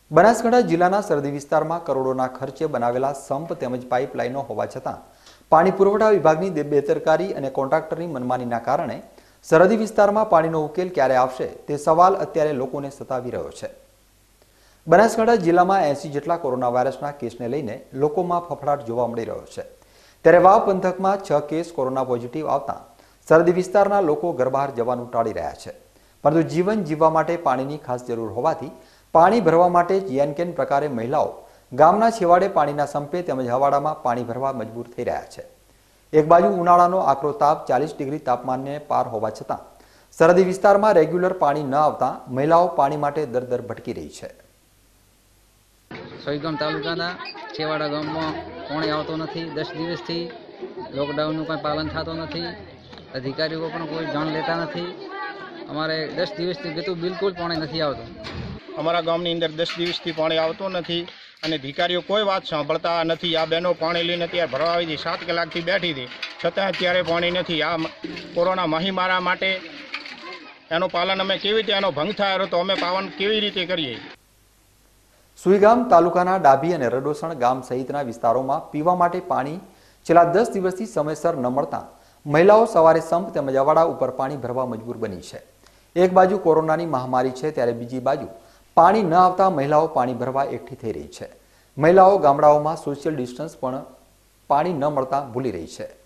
બનાસકાંઠા જિલ્લાના સરહદી વિસ્તારમાં કરોડોના ખર્ચે બનાવેલા સંપ તેમજ પાઇપલાઇનો હોવા છતાં પાણી પુરવઠા વિભાગની બેદરકારી અને કોન્ટ્રાક્ટરની મનમાનીના કારણે સરહદી વિસ્તારમાં પાણીનો ઉકેલ ક્યારે આવશે તે સવાલ અત્યારે લોકોને સતાવી રહ્યો છે। બનાસકાંઠા જિલ્લામાં 80 જેટલા કોરોના વાયરસના કેસને લઈને લોકોમાં ફફડાટ જોવા મળી રહ્યો છે। ત્યારે વાવ પંથકમાં 6 કેસ કોરોના પોઝિટિવ આવતા સરહદી વિસ્તારના લોકો ઘર બહાર જવાનું ટાળી રહ્યા છે, પરંતુ જીવન જીવવા માટે પાણીની ખાસ જરૂર હોવાથી પાણી ભરવા માટે જેનકેન પ્રકારે મહિલાઓ ગામના છેવાડે પાણીના સંપે તેમજ હવાડામાં પાણી ભરવા મજબૂર થઈ રહ્યા છે। એક બાજુ ઉનાળાનો આકરો તાપ 40 ડિગ્રી તાપમાનને પાર હોવા છતાં સરહદી વિસ્તારમાં રેગ્યુલર પાણી ન આવતા મહિલાઓ પાણી માટે દર ભટકી રહી છે। સોઈગામ તાલુકાના છેવાડા ગામમાં પાણી આવતો નથી। 10 દિવસથી લોકડાઉનનું કંઈ પાલન થતું નથી। અધિકારીઓ પણ કોઈ જાણ લેતા નથી। અમારે 10 દિવસથી બિલકુલ પાણી નથી આવતું। અમારા ગામની અંદર 10 દિવસથી પાણી આવતું નથી અને અધિકારીઓ કોઈ વાત સાંભળતા નથી। આ બહેનો પાણી લઈને અત્યારે ભરવા આવી હતી, 7 કલાકથી બેઠી હતી, છતાં અત્યારે પાણી નથી। આ કોરોના મહામારી માટે એનું પાલન અમે કેવી રીતે એનો ભંગ થાય તો અમે પાલન કેવી રીતે કરીએ? સુઈગામ તાલુકાના ડાભી અને રડોસણ ગામ સહિતના વિસ્તારોમાં પીવા માટે પાણી છેલ્લા 10 દિવસથી સમયસર ન મળતા મહિલાઓ સવારે સંપ તેમજ અવાડા ઉપર પાણી ભરવા મજબૂર બની છે। એક બાજુ કોરોનાની મહામારી છે, ત્યારે બીજી બાજુ પાણી ન આવતા મહિલાઓ પાણી ભરવા એકઠી થઈ રહી છે। મહિલાઓ ગામડાઓમાં સોશિયલ ડિસ્ટન્સ પણ પાણી ન મળતા ભૂલી રહી છે।